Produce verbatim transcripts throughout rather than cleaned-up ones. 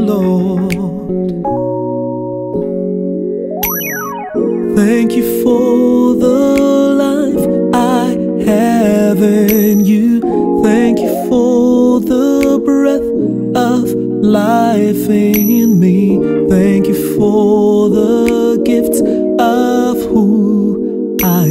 Lord. Thank you for the life I have in you. Thank you for the breath of life in me. Thank you for the gift of who I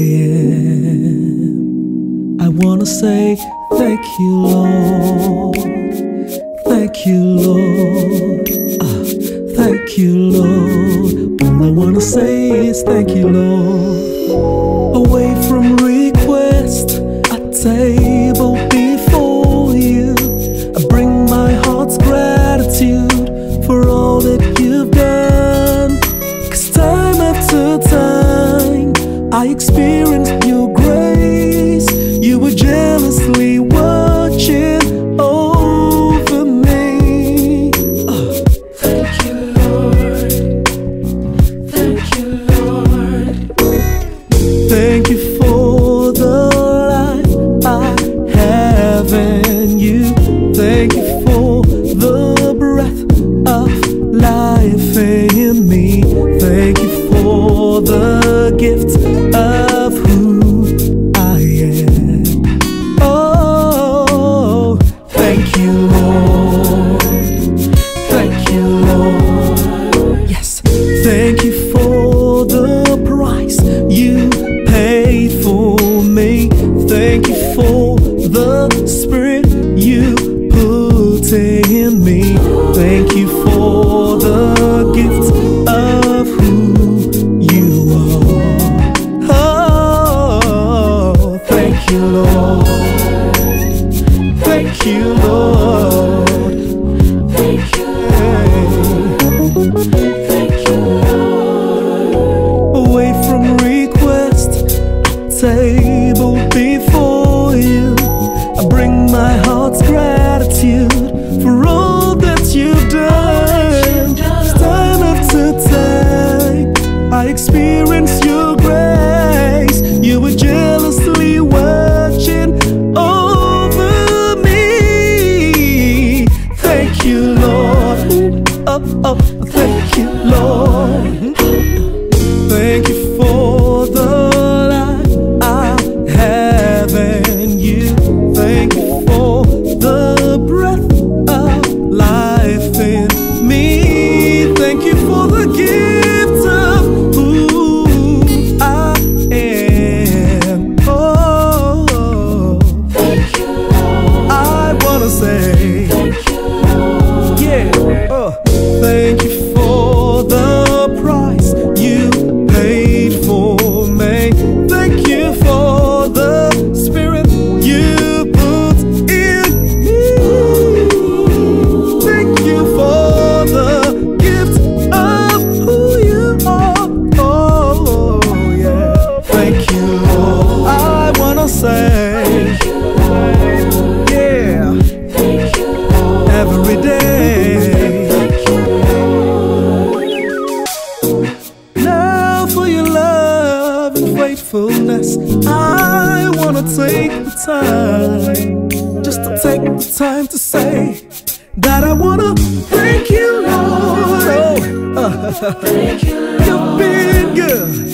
am. I wanna say thank you, Lord. Thank you, Lord. Ah, thank you, Lord. All I wanna say is thank you, Lord. Away from request, a table before you. I bring my heart's gratitude for all that you've done. 'Cause time after time, I experienced your grace. You were jealously watching over me. Oh. Thank you, Lord. Thank you, Lord. Thank you for the life I have in you. Thank you for the breath of life in me. Thank you for the gift of who I am. Oh, thank you, Lord. Thank you, Lord. Yes, thank you for the price you paid for me. Thank you for the spirit you put in me. Thank you for the gift of who you are. Oh, thank you, Lord. Thank you, Lord. Thank you. Thank you, Lord. Away from request, table before you. I bring my heart's gratitude for all that you've done. Time after time, I experience your grace. You were jealously watching over me. Thank you, Lord. Oh, oh, thank you, Lord. Thank you for the life I have in you. Thank you for the breath of life in me. Thank you for the gift of who I am. Oh, thank you, Lord. I wanna say thank you, Lord. Yeah. Oh, thank you for the price you paid for me. Thank you for the spirit you put in me. Thank you for the gift of who you are. Oh, yeah. Thank you, Lord. I wanna say thank you, Lord. Yeah. Thank you, Lord. Every day. Thank you, Lord. Now for your love and faithfulness, I wanna take the time, just to take the time to say that I wanna thank you, Lord. Oh, uh, thank you, Lord. You've been good.